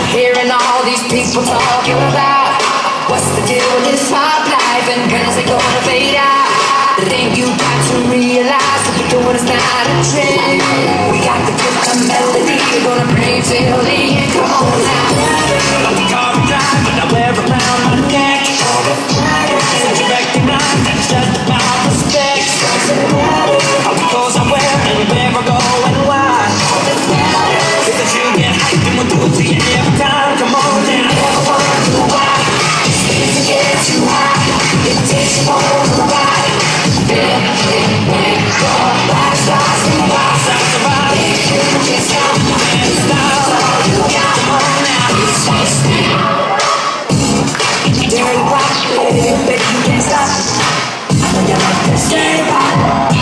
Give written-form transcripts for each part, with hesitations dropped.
Hearing all these people talking about what's the deal with this pop life and when is it gonna fade out? The thing you got to realize what we're doing is not a trend. We got to get the melody, we're gonna bring till the end. Come on now. Let the car drive and I wear around my neck. Since you recognize that's just about respect. All the clothes I wear and where I go and why. Because you get hyped and we'll do it to you every time. Come on now. Never wonder why. Things get too high. It takes you on the ride. Big, big, big, black stars and white stars of our big, big stars and stars. All you got, come on now. It's just me. Dirty rock, baby, you can't stop. I know you like this dirty rock.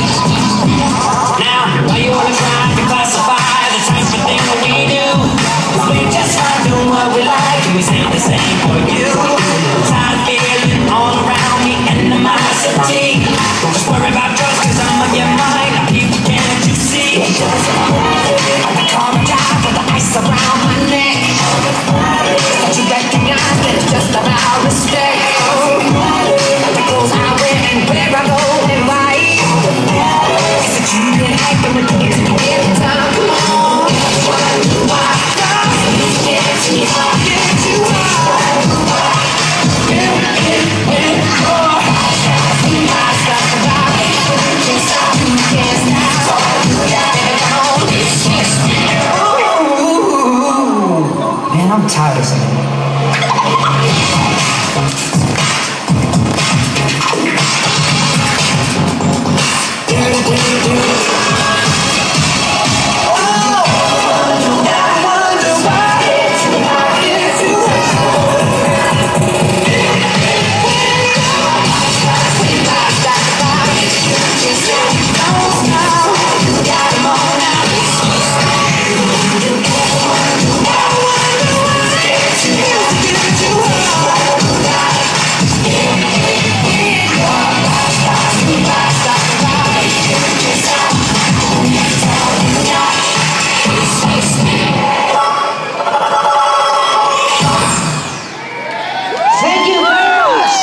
Now, why you wanna try to classify the type of thing that we do? 'Cause we just try doing what we like and we sound the same for you. Tired feeling all around me and my city. Don't just worry about drugs 'cause I'm on your mind. Now people, can't you see? It doesn't matter. I can call the drive with the ice around my neck. Don't you recognize that it's just about respect? The clothes I wear and where I go and why. Is it you get hyped and we're doing it every time? Come on. Why? Get too high. Get too high. Man, I'm tired of singing.